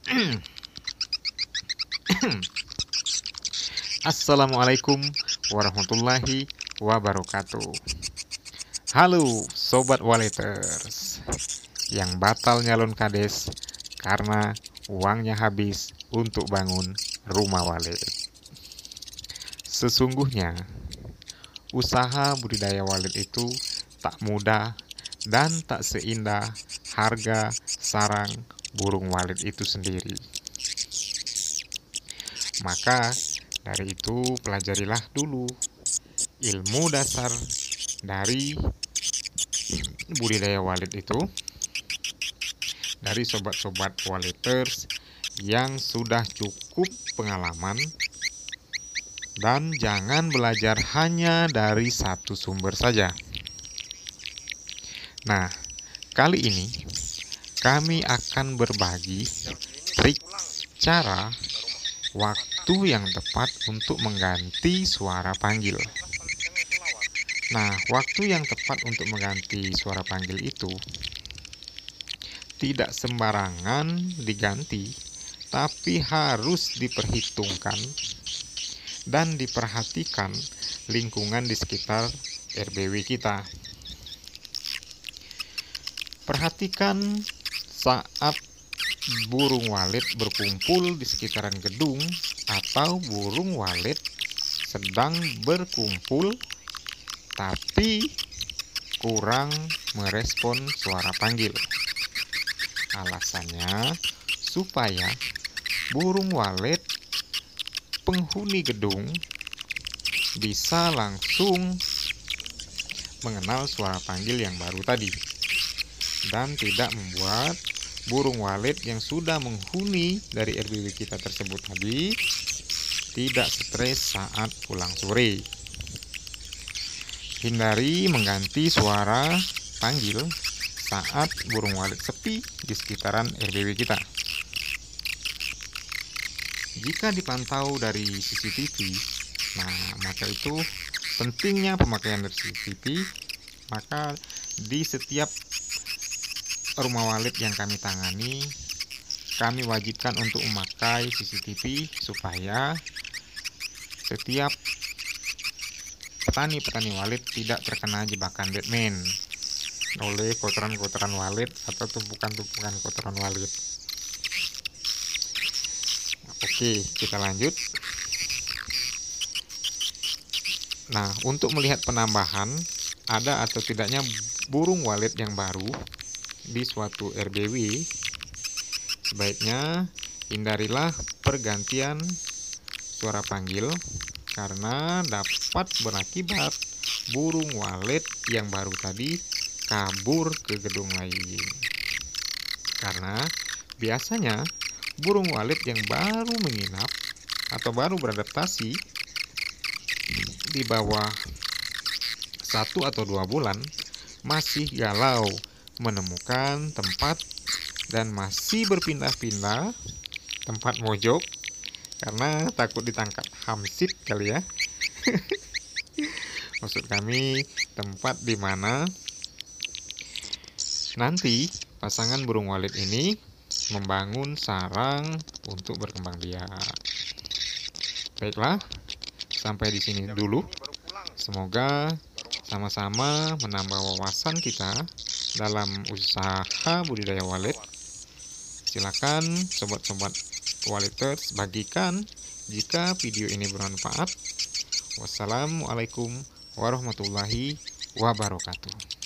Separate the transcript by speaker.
Speaker 1: Assalamualaikum warahmatullahi wabarakatuh. Halo Sobat Waleters yang batal nyalon kades karena uangnya habis untuk bangun rumah walet. Sesungguhnya usaha budidaya walet itu tak mudah dan tak seindah harga sarang burung walet itu sendiri. Maka dari itu pelajarilah dulu ilmu dasar dari budidaya walet itu dari sobat-sobat waleters yang sudah cukup pengalaman, dan jangan belajar hanya dari satu sumber saja. Nah, kali ini kami akan berbagi trik cara waktu yang tepat untuk mengganti suara panggil. Nah, waktu yang tepat untuk mengganti suara panggil itu tidak sembarangan diganti, tapi harus diperhitungkan dan diperhatikan lingkungan di sekitar RBW kita. Perhatikan saat burung walet berkumpul di sekitaran gedung atau burung walet sedang berkumpul tapi kurang merespon suara panggil. Alasannya supaya burung walet penghuni gedung bisa langsung mengenal suara panggil yang baru tadi dan tidak membuat burung walet yang sudah menghuni dari RBW kita tersebut tadi tidak stres saat pulang sore. Hindari mengganti suara panggil saat burung walet sepi di sekitaran RBW kita. Jika dipantau dari CCTV, maka itu pentingnya pemakaian dari CCTV. Maka di setiap rumah walet yang kami tangani, kami wajibkan untuk memakai CCTV supaya setiap petani-petani walet tidak terkena jebakan Batman oleh kotoran-kotoran walet atau tumpukan-tumpukan kotoran walet. Oke, kita lanjut. Nah, untuk melihat penambahan ada atau tidaknya burung walet yang baru di suatu RBW, sebaiknya hindarilah pergantian suara panggil karena dapat berakibat burung walet yang baru tadi kabur ke gedung lain. Karena biasanya burung walet yang baru menginap atau baru beradaptasi di bawah 1 atau 2 bulan masih galau menemukan tempat dan masih berpindah-pindah tempat mojok karena takut ditangkap hamsit kali ya. Maksud kami tempat di mana nanti pasangan burung walet ini membangun sarang untuk berkembang biak. Baiklah, sampai di sini dulu. Semoga sama-sama menambah wawasan kita dalam usaha budidaya walet. Silakan sobat-sobat waleters bagikan jika video ini bermanfaat. Wassalamualaikum warahmatullahi wabarakatuh.